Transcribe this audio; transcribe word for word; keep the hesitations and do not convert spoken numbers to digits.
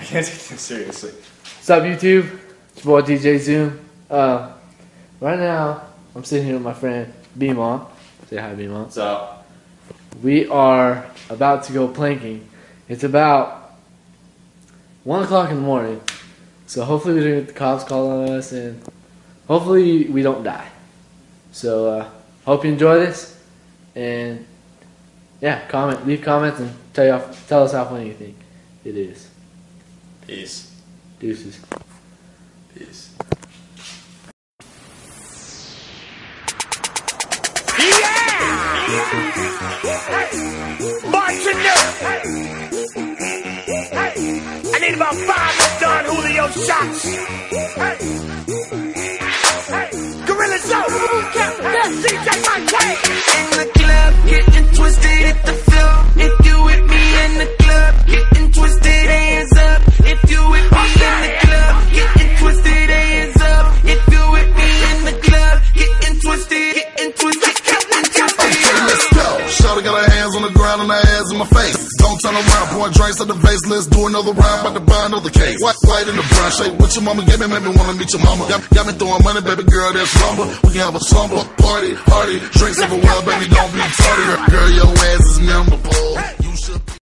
can't take them seriously. What's up, YouTube? It's your boy D J Zoom. Uh, right now, I'm sitting here with my friend BMont. Say hi, BMont. What's up? We are about to go planking. It's about one o'clock in the morning, so hopefully we don't get the cops call on us, and hopefully we don't die. So, uh, hope you enjoy this, and yeah, comment, leave comments, and tell you, tell us how funny you think it is. Peace. Deuces. Peace. I need about five Don Julio shots. Hey. Hey. Gorilla Joe. D J Mike Way. In the club, getting twisted at the floor. If you with me in the club, getting twisted, hands up. If you with me in the club, getting twisted, hands up. If you with me in the club, getting twisted, getting twisted, getting twisted. Okay, let's go. Shawty got her hands on the ground and her ass in my face. Don't turn around, pouring drinks at the vase. Let's do another round, about to buy another case. White, white in the brown shake. What your mama gave me, made me wanna meet your mama. Got, got me throwing money, baby girl, that's lumber. We can have a slumber, party, party, drinks everywhere, baby, don't be tardy. Girl, your ass is memorable. You should be